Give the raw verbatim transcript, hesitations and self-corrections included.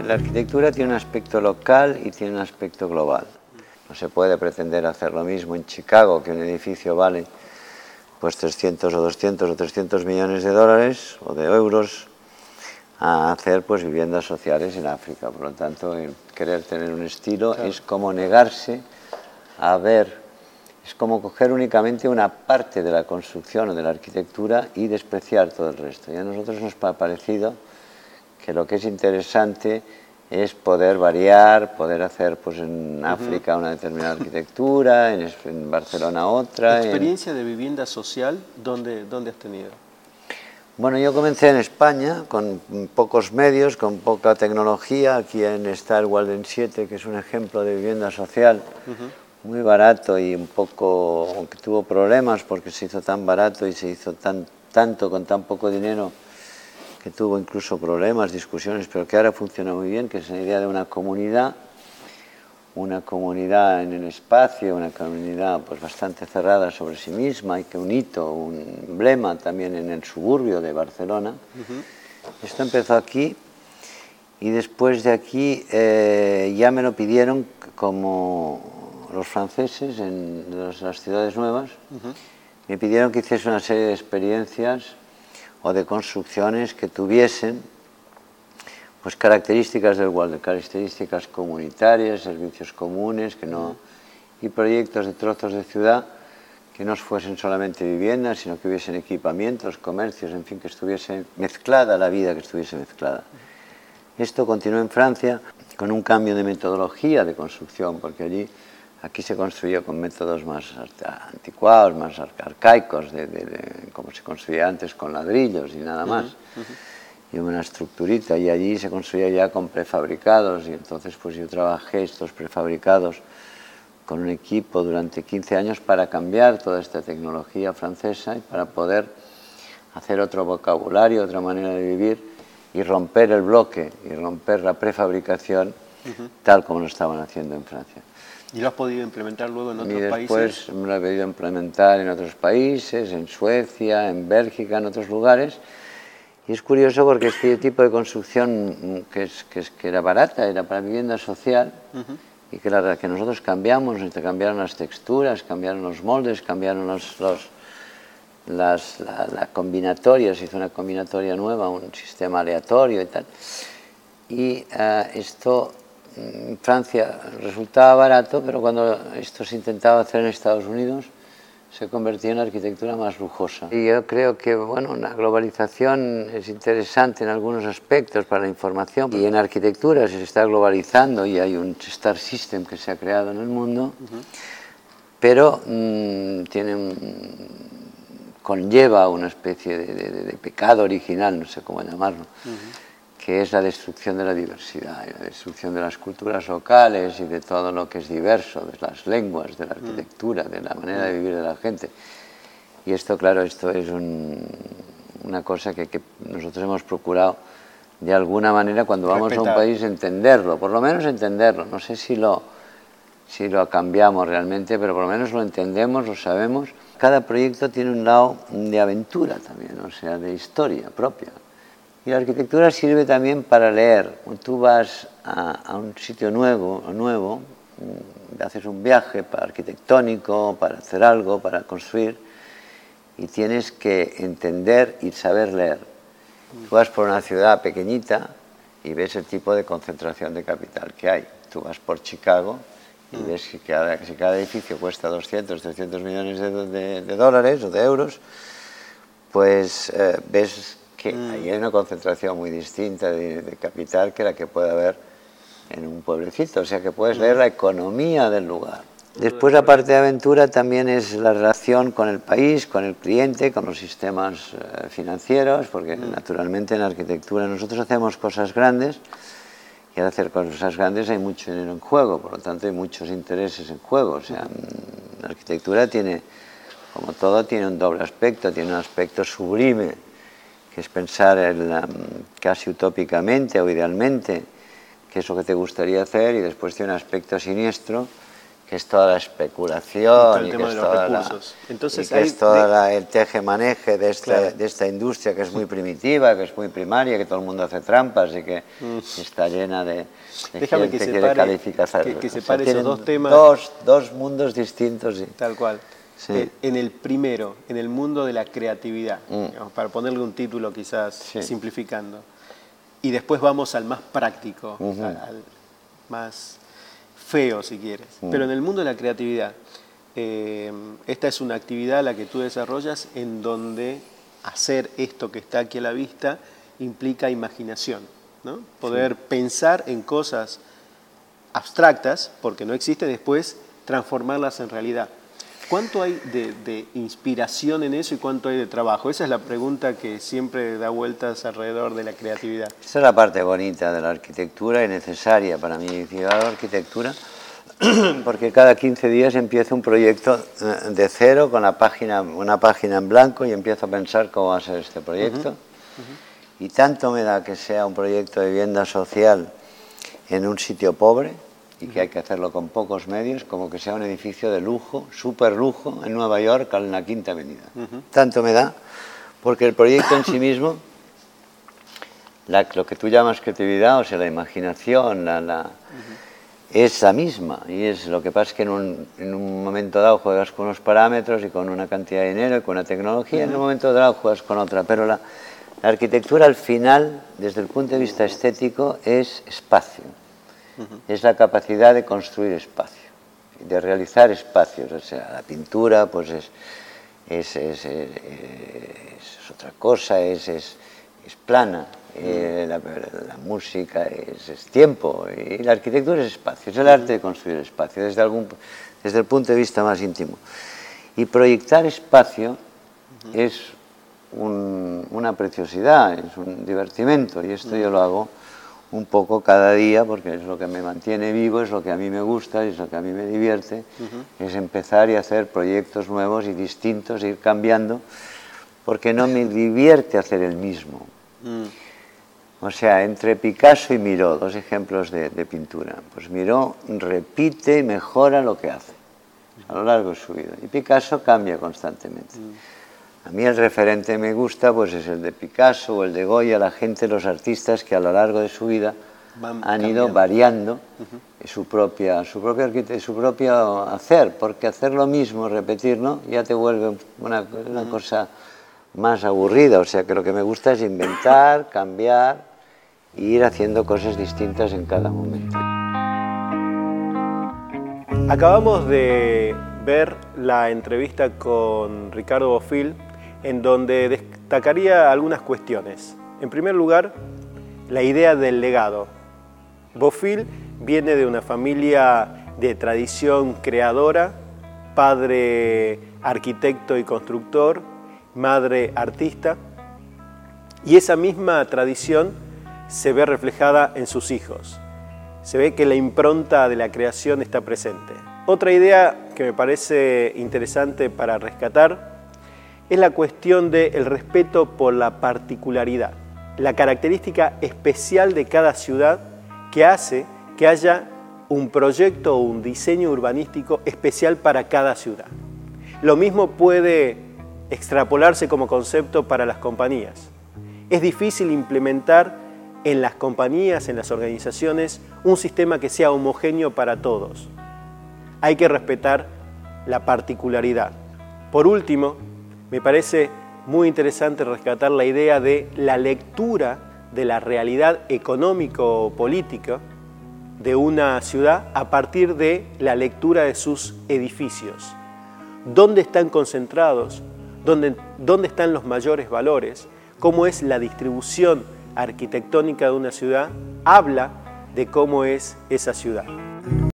La arquitectura tiene un aspecto local y tiene un aspecto global. No se puede pretender hacer lo mismo en Chicago, que un edificio vale pues trescientos o doscientos o trescientos millones de dólares o de euros, a hacer pues viviendas sociales en África. Por lo tanto, el querer tener un estilo claro. es como negarse a ver, es como coger únicamente una parte de la construcción o de la arquitectura y despreciar todo el resto. Y a nosotros nos ha parecido que lo que es interesante es poder variar, poder hacer pues en África una determinada arquitectura, en, en Barcelona otra. ¿La experiencia en... de vivienda social dónde, dónde has tenido? Bueno, yo comencé en España con pocos medios, con poca tecnología. Aquí en está el Walden siete, que es un ejemplo de vivienda social, uh-huh. muy barato y un poco, aunque tuvo problemas porque se hizo tan barato y se hizo tan, tanto con tan poco dinero, que tuvo incluso problemas, discusiones, pero que ahora funciona muy bien, que es la idea de una comunidad, una comunidad en el espacio, una comunidad pues bastante cerrada sobre sí misma y que un hito, un emblema también en el suburbio de Barcelona. Uh-huh. Esto empezó aquí y después de aquí eh, ya me lo pidieron como los franceses en los, las ciudades nuevas, uh-huh. me pidieron que hiciese una serie de experiencias o de construcciones que tuviesen pues características del Walden, características comunitarias, servicios comunes, que no, y proyectos de trozos de ciudad que no fuesen solamente viviendas, sino que hubiesen equipamientos, comercios, en fin, que estuviese mezclada la vida, que estuviese mezclada. Esto continuó en Francia con un cambio de metodología de construcción, porque allí aquí se construyó con métodos más anticuados, más arcaicos, de, de, de, como se construía antes con ladrillos y nada más, uh-huh, uh-huh. y una estructurita, y allí se construía ya con prefabricados, y entonces pues yo trabajé estos prefabricados con un equipo durante quince años para cambiar toda esta tecnología francesa y para poder hacer otro vocabulario, otra manera de vivir y romper el bloque y romper la prefabricación uh-huh. tal como lo estaban haciendo en Francia. ¿Y lo has podido implementar luego en otros y países? Y después me lo he podido implementar en otros países, en Suecia, en Bélgica, en otros lugares. Y es curioso porque este tipo de construcción que, es, que, es, que era barata, era para vivienda social, uh-huh. y que, la, que nosotros cambiamos, cambiaron las texturas, cambiaron los moldes, cambiaron los, los, las, la, la combinatoria, se hizo una combinatoria nueva, un sistema aleatorio y tal. Y uh, esto... en Francia resultaba barato, pero cuando esto se intentaba hacer en Estados Unidos se convertía en arquitectura más lujosa. Y yo creo que bueno, la globalización es interesante en algunos aspectos para la información, y en arquitectura se está globalizando y hay un Star System que se ha creado en el mundo, uh-huh. pero mmm, tiene un, conlleva una especie de, de, de pecado original, no sé cómo llamarlo, uh-huh. que es la destrucción de la diversidad, y la destrucción de las culturas locales y de todo lo que es diverso, de las lenguas, de la arquitectura, de la manera de vivir de la gente. Y esto, claro, esto es un, una cosa que, que nosotros hemos procurado de alguna manera cuando vamos Respetar. a un país entenderlo, por lo menos entenderlo. No sé si lo, si lo cambiamos realmente, pero por lo menos lo entendemos, lo sabemos. Cada proyecto tiene un lado de aventura también, o sea, de historia propia. Y la arquitectura sirve también para leer. Cuando tú vas a, a un sitio nuevo, nuevo, haces un viaje para arquitectónico, para hacer algo, para construir, y tienes que entender y saber leer. Tú vas por una ciudad pequeñita y ves el tipo de concentración de capital que hay. Tú vas por Chicago y ves que cada, que cada edificio cuesta doscientos, trescientos millones de, de, de dólares o de euros, pues eh, ves que mm. ahí hay una concentración muy distinta de, de capital que la que puede haber en un pueblecito, o sea que puedes mm. leer la economía del lugar. Después la parte de aventura también es la relación con el país, con el cliente, con los sistemas eh, financieros, porque mm. naturalmente en la arquitectura nosotros hacemos cosas grandes y al hacer cosas grandes hay mucho dinero en juego, por lo tanto hay muchos intereses en juego. O sea, mm. la arquitectura tiene, como todo, tiene un doble aspecto, tiene un aspecto sublime, que es pensar el, um, casi utópicamente o idealmente qué es lo que te gustaría hacer, y después tiene un aspecto siniestro, que que es toda la especulación y que es toda la, Entonces, y que es todo de... el teje-maneje de esta, claro. de esta industria que es muy primitiva, que es muy primaria, que todo el mundo hace trampas y que mm. está llena de, de Déjame gente que, que separe, quiere calificar. Que, que separe o sea, esos dos temas. Dos, dos mundos distintos. Y... Tal cual. Sí. En el primero, en el mundo de la creatividad, mm. digamos, para ponerle un título quizás sí. simplificando, y después vamos al más práctico, uh-huh. al, al más feo si quieres, uh-huh. pero en el mundo de la creatividad, eh, esta es una actividad a la que tú desarrollas en donde hacer esto que está aquí a la vista implica imaginación, ¿no? Poder sí. pensar en cosas abstractas, porque no existen, después transformarlas en realidad. ¿Cuánto hay de, de inspiración en eso y cuánto hay de trabajo? Esa es la pregunta que siempre da vueltas alrededor de la creatividad. Esa es la parte bonita de la arquitectura y necesaria para mí. Yo hago arquitectura porque cada quince días empiezo un proyecto de cero con la página, una página en blanco y empiezo a pensar cómo va a ser este proyecto. Uh-huh. Uh-huh. Y tanto me da que sea un proyecto de vivienda social en un sitio pobre, y que hay que hacerlo con pocos medios, como que sea un edificio de lujo, súper lujo, en Nueva York, en la Quinta Avenida. Uh-huh. Tanto me da, porque el proyecto en sí mismo, la, lo que tú llamas creatividad, o sea, la imaginación, la, la, uh-huh. es la misma. Y es lo que pasa es que en un, en un momento dado juegas con unos parámetros y con una cantidad de dinero y con una tecnología, uh-huh. en un momento dado juegas con otra. Pero la, la arquitectura al final, desde el punto de vista estético, es espacio. Uh-huh. Es la capacidad de construir espacio, de realizar espacios. O sea, la pintura pues es, es, es, es, es otra cosa, es, es, es plana, uh-huh. eh, la, la música es, es tiempo y la arquitectura es espacio, es el uh-huh. arte de construir espacio desde, algún, desde el punto de vista más íntimo. Y proyectar espacio uh-huh. es un, una preciosidad, es un divertimento y esto uh-huh. yo lo hago un poco cada día, porque es lo que me mantiene vivo, es lo que a mí me gusta, es lo que a mí me divierte, uh-huh. es empezar y hacer proyectos nuevos y distintos, ir cambiando, porque no me divierte hacer el mismo. Uh-huh. O sea, entre Picasso y Miró, dos ejemplos de, de pintura, pues Miró repite y mejora lo que hace a lo largo de su vida, y Picasso cambia constantemente. Uh-huh. A mí el referente me gusta, pues es el de Picasso o el de Goya, la gente, los artistas que a lo largo de su vida Van han cambiando. ido variando uh-huh. su, propia, su, propio su propio hacer, porque hacer lo mismo, repetirlo, ya te vuelve una, una uh-huh. cosa más aburrida. O sea que lo que me gusta es inventar, cambiar e ir haciendo cosas distintas en cada momento. Acabamos de ver la entrevista con Ricardo Bofill, en donde destacaría algunas cuestiones. En primer lugar, la idea del legado. Bofill viene de una familia de tradición creadora, padre arquitecto y constructor, madre artista, y esa misma tradición se ve reflejada en sus hijos. Se ve que la impronta de la creación está presente. Otra idea que me parece interesante para rescatar es la cuestión del respeto por la particularidad, la característica especial de cada ciudad que hace que haya un proyecto o un diseño urbanístico especial para cada ciudad. Lo mismo puede extrapolarse como concepto para las compañías. Es difícil implementar en las compañías, en las organizaciones, un sistema que sea homogéneo para todos. Hay que respetar la particularidad. Por último, me parece muy interesante rescatar la idea de la lectura de la realidad económico-política de una ciudad a partir de la lectura de sus edificios. ¿Dónde están concentrados? ¿Dónde, dónde están los mayores valores? ¿Cómo es la distribución arquitectónica de una ciudad? Habla de cómo es esa ciudad.